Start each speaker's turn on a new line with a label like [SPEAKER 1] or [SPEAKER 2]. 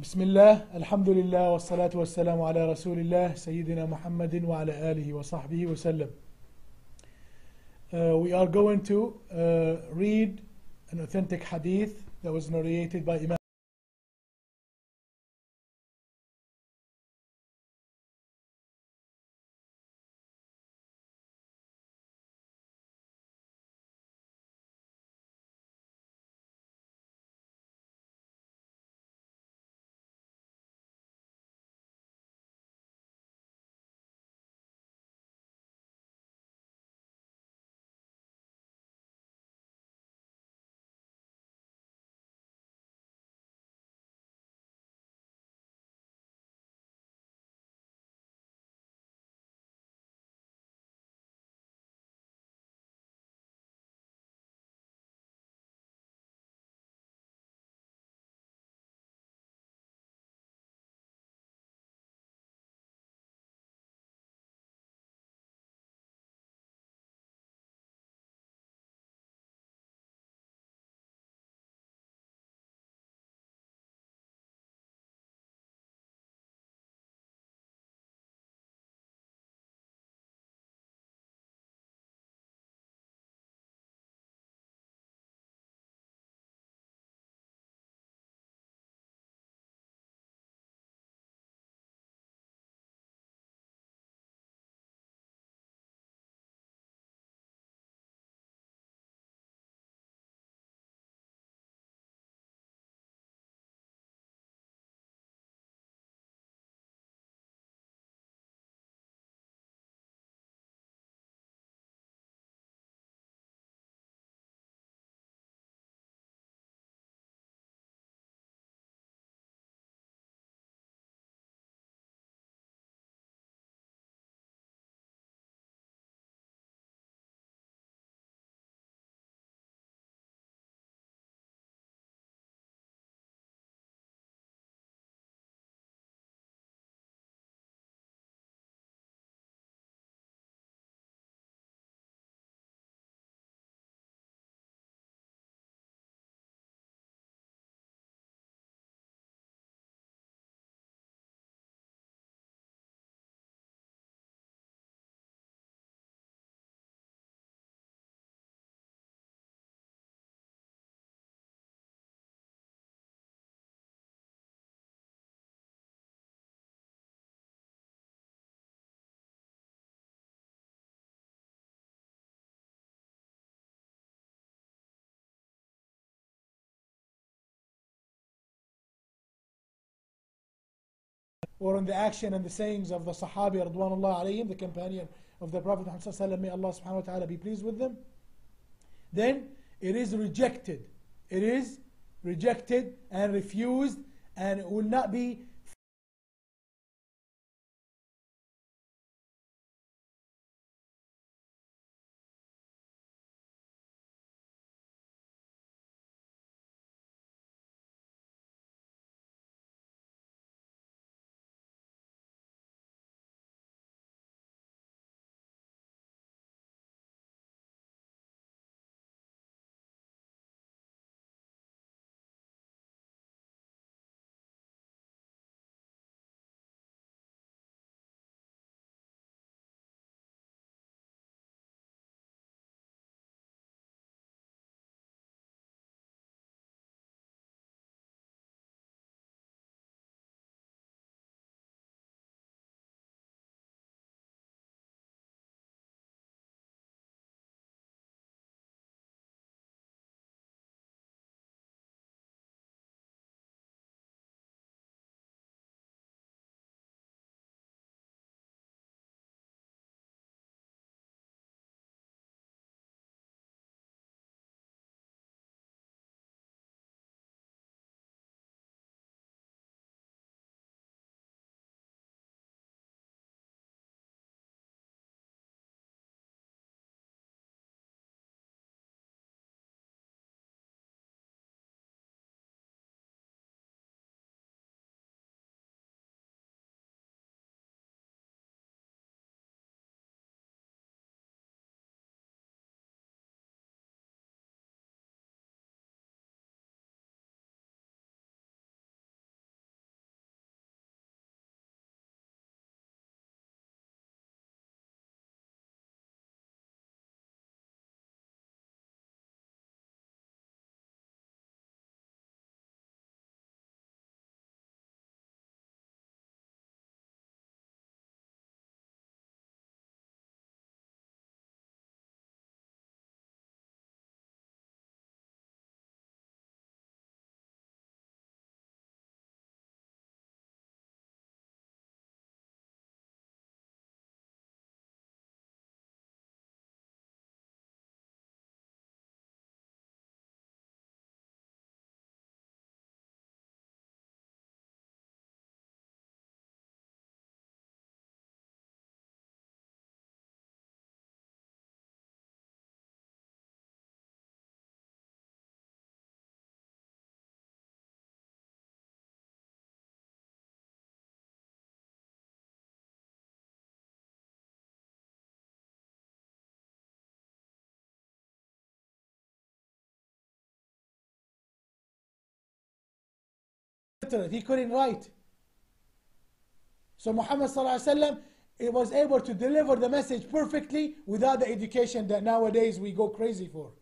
[SPEAKER 1] بسم الله الحمد لله والصلاة والسلام على رسول الله سيدنا محمد وعلى آله وصحبه وسلم. We are going to read an authentic hadith that was narrated by Imam or on the action and the sayings of the Sahabi Radwanullah alayhim, the companion of the Prophet Muhammad sallallahu alaihi wasallam, may Allah subhanahu wa ta'ala be pleased with them, then it is rejected. It is rejected and refused, and it will not be illiterate. He couldn't write. So Muhammad sallallahu alaihi wasallam, it was able to deliver the message perfectly without the education that nowadays we go crazy for.